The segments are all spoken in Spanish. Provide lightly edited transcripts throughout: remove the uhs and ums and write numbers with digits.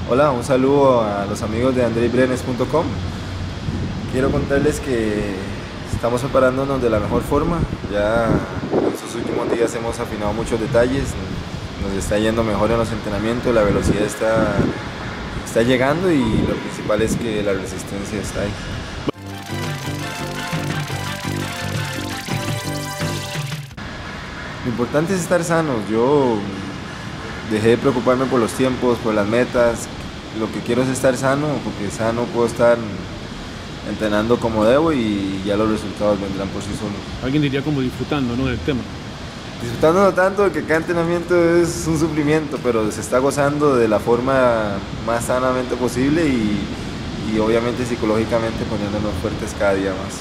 Hola, un saludo a los amigos de andreibrenes.com. Quiero contarles que estamos preparándonos de la mejor forma. Ya en estos últimos días hemos afinado muchos detalles, nos está yendo mejor en los entrenamientos, la velocidad está llegando y lo principal es que la resistencia está ahí. Lo importante es estar sanos. Yo dejé de preocuparme por los tiempos, por las metas. Lo que quiero es estar sano, porque sano puedo estar entrenando como debo y ya los resultados vendrán por sí solos. Alguien diría como disfrutando, ¿no?, del tema. Disfrutando no tanto de que cada entrenamiento es un sufrimiento, pero se está gozando de la forma más sanamente posible y obviamente psicológicamente poniéndonos fuertes cada día más.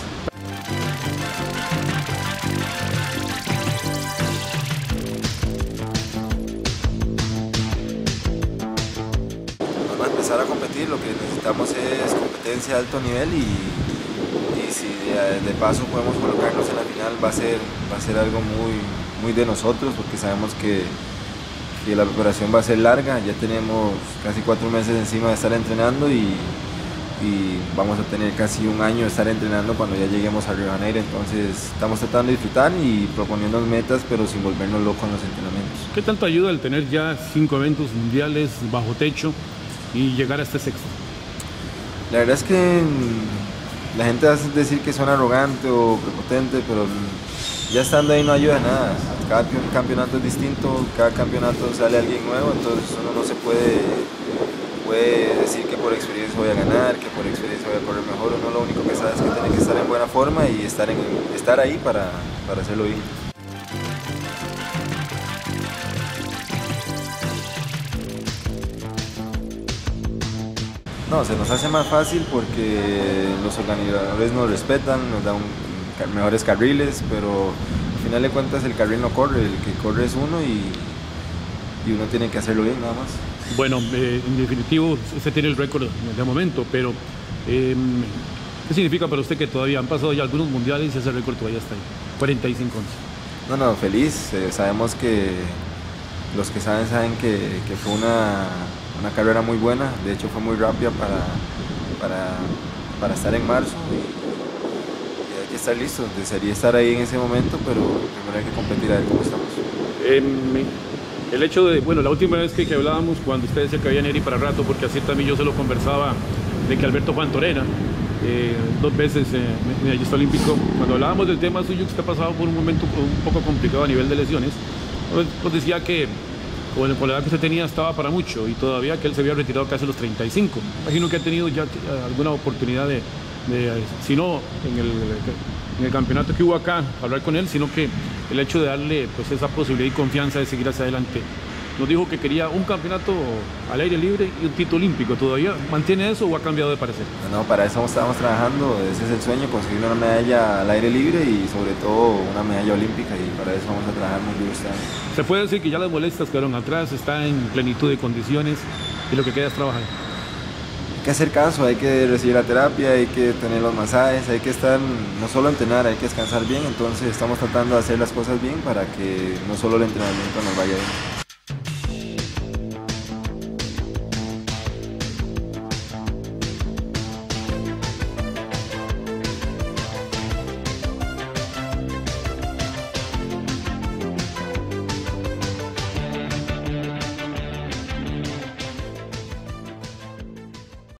Vamos a empezar a competir, lo que necesitamos es competencia de alto nivel y si de paso podemos colocarnos en la final va a ser algo muy de nosotros, porque sabemos que la preparación va a ser larga. Ya tenemos casi 4 meses encima de estar entrenando y vamos a tener casi un año de estar entrenando cuando ya lleguemos a Río de Janeiro. Entonces estamos tratando de disfrutar y proponiéndonos metas, pero sin volvernos locos en los entrenamientos. ¿Qué tanto ayuda el tener ya 5 eventos mundiales bajo techo y llegar a este sexto? La verdad es que la gente va a decir que son arrogante o prepotente, pero ya estando ahí no ayuda a nada. Cada campeonato es distinto, cada campeonato sale alguien nuevo, entonces uno no se puede decir que por experiencia voy a ganar, que por experiencia voy a correr mejor. Uno lo único que sabe es que tiene que estar en buena forma y estar ahí para hacerlo bien. No, se nos hace más fácil porque los organizadores nos respetan, nos dan mejores carriles, pero al final de cuentas el carril no corre, el que corre es uno y uno tiene que hacerlo bien nada más. Bueno, en definitivo, usted tiene el récord de momento, pero ¿qué significa para usted que todavía han pasado ya algunos mundiales y ese récord todavía está ahí? 45-11. No, feliz. Sabemos que los que saben que fue una carrera muy buena. De hecho fue muy rápida para estar en marzo y hay que estar listos. Desearía estar ahí en ese momento, pero primero hay que competir a ver cómo estamos. El hecho de, bueno, la última vez que hablábamos, cuando usted decía que había ir para rato, porque así también yo se lo conversaba, de que Alberto Juan Torena, 2 veces medallista olímpico, cuando hablábamos del tema suyo, que usted ha pasado por un momento un poco complicado a nivel de lesiones, pues decía que con la edad que usted tenía estaba para mucho y todavía que él se había retirado casi a los 35. Imagino que ha tenido ya alguna oportunidad de si no en el campeonato que hubo acá, hablar con él, sino que el hecho de darle pues esa posibilidad y confianza de seguir hacia adelante. Nos dijo que quería un campeonato al aire libre y un título olímpico. ¿Todavía mantiene eso o ha cambiado de parecer? No, para eso estamos trabajando. Ese es el sueño, conseguir una medalla al aire libre y sobre todo una medalla olímpica, y para eso vamos a trabajar muy duro este año. Se puede decir que ya las molestias quedaron atrás, está en plenitud de condiciones y lo que queda es trabajar. Hay que hacer caso, hay que recibir la terapia, hay que tener los masajes, hay que estar, no solo entrenar, hay que descansar bien. Entonces estamos tratando de hacer las cosas bien para que no solo el entrenamiento nos vaya bien.